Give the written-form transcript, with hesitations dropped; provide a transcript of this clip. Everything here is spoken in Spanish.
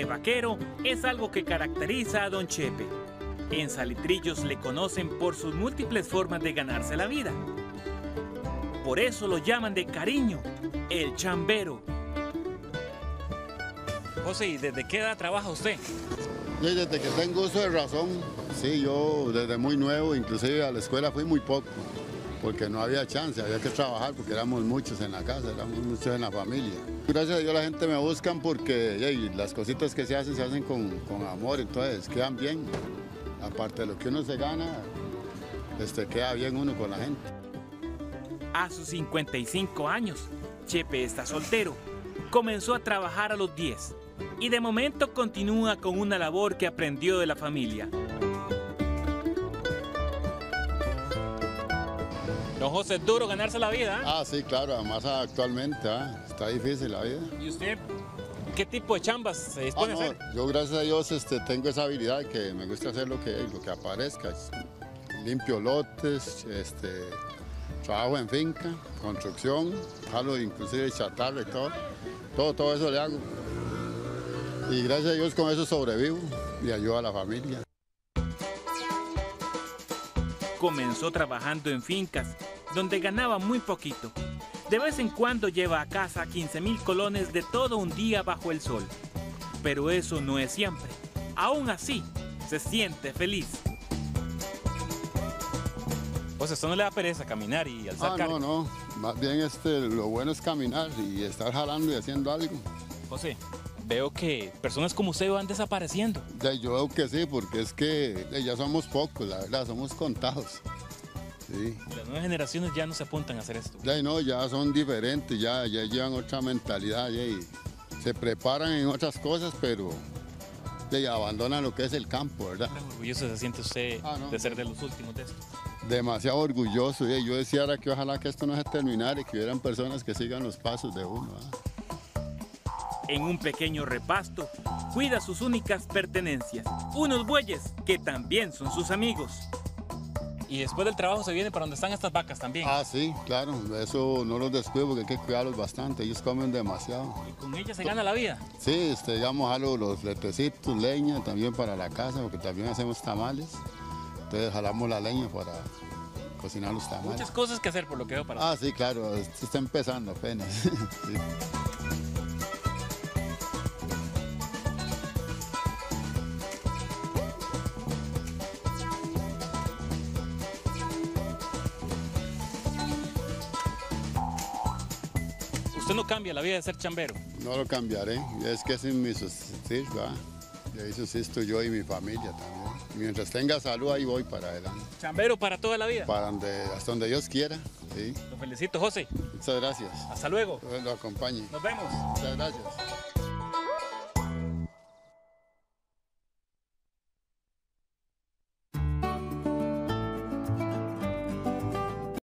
de vaquero es algo que caracteriza a don Chepe. En Salitrillos le conocen por sus múltiples formas de ganarse la vida. Por eso lo llaman de cariño, el chambero. José, ¿y desde qué edad trabaja usted? Desde que tengo uso de razón, sí, yo desde muy nuevo, inclusive a la escuela fui muy poco, porque no había chance, había que trabajar porque éramos muchos en la casa, éramos muchos en la familia. Gracias a Dios la gente me buscan porque las cositas que se hacen con amor, entonces quedan bien. Aparte de lo que uno se gana, queda bien uno con la gente. A sus 55 años, Chepe está soltero. Comenzó a trabajar a los 10 y de momento continúa con una labor que aprendió de la familia. Don José, ¿es duro ganarse la vida? Ah, sí, claro, además actualmente está difícil la vida. ¿Y usted qué tipo de chambas se dispone a hacer? Yo gracias a Dios tengo esa habilidad que me gusta hacer lo que aparezca. Limpio lotes, trabajo en finca, construcción, jalo inclusive chatarra y todo eso le hago. Y gracias a Dios con eso sobrevivo y ayudo a la familia. Comenzó trabajando en fincas, donde ganaba muy poquito. De vez en cuando lleva a casa 15.000 colones de todo un día bajo el sol. Pero eso no es siempre. Aún así, se siente feliz. Pues esto no le da pereza caminar y alzar carga. No, más bien lo bueno es caminar y estar jalando y haciendo algo. José, veo que personas como usted van desapareciendo. Yo veo que sí, porque es que ya somos pocos, la verdad, somos contados. Sí. Las nuevas generaciones ya no se apuntan a hacer esto. Ya son diferentes, ya llevan otra mentalidad y se preparan en otras cosas, pero abandonan lo que es el campo, ¿verdad? ¿Tan orgulloso se siente usted de ser de los últimos de esto? Demasiado orgulloso. Yo decía que ojalá que esto no se terminara y que hubieran personas que sigan los pasos de uno. En un pequeño repasto, cuida sus únicas pertenencias, unos bueyes que también son sus amigos. Y después del trabajo se viene para donde están estas vacas también. Ah, sí, claro, eso no los descuido porque hay que cuidarlos bastante, ellos comen demasiado. ¿Y con ellas se gana la vida? Sí, jalo los fletecitos, leña también para la casa, porque también hacemos tamales. Entonces jalamos la leña para cocinar los tamales. Muchas cosas que hacer por lo que veo para... Sí, claro, está empezando apenas. Sí. ¿Usted no cambia la vida de ser chambero? No lo cambiaré, es que ese es mi subsistir, ¿verdad? Y ahí subsisto yo y mi familia también. Mientras tenga salud, ahí voy para adelante. ¿Chambero para toda la vida? Hasta donde Dios quiera, sí. Lo felicito, José. Muchas gracias. Hasta luego. Lo acompañe. Nos vemos. Muchas gracias.